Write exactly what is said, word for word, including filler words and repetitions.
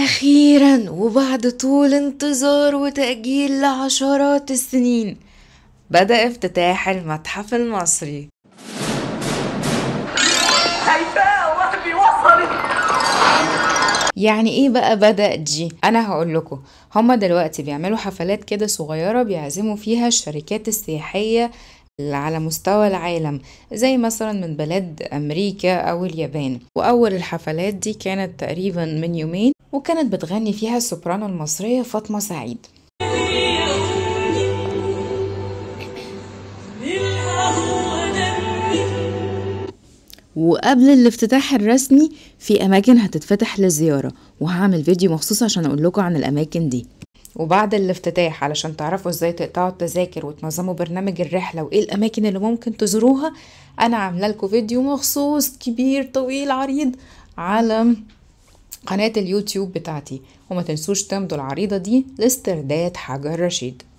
أخيرا وبعد طول انتظار وتأجيل لعشرات السنين بدأ افتتاح المتحف المصري. هيفاء وهبي وصلت. يعني ايه بقى بدأ دي؟ انا هقول لكم. هما دلوقتي بيعملوا حفلات كده صغيرة بيعزموا فيها الشركات السياحية اللي على مستوى العالم، زي مثلا من بلاد امريكا او اليابان. واول الحفلات دي كانت تقريبا من يومين، وكانت بتغني فيها السوبرانو المصرية فاطمة سعيد. وقبل الافتتاح الرسمي في اماكن هتتفتح للزيارة، وهعمل فيديو مخصوص عشان اقول لكم عن الاماكن دي. وبعد الافتتاح علشان تعرفوا ازاي تقطعوا التذاكر وتنظموا برنامج الرحلة وايه الاماكن اللي ممكن تزوروها، انا عامله لكم فيديو مخصوص كبير طويل عريض على قناة اليوتيوب بتاعتي. وما تنسوش تمضوا العريضة دي لاسترداد حجر رشيد.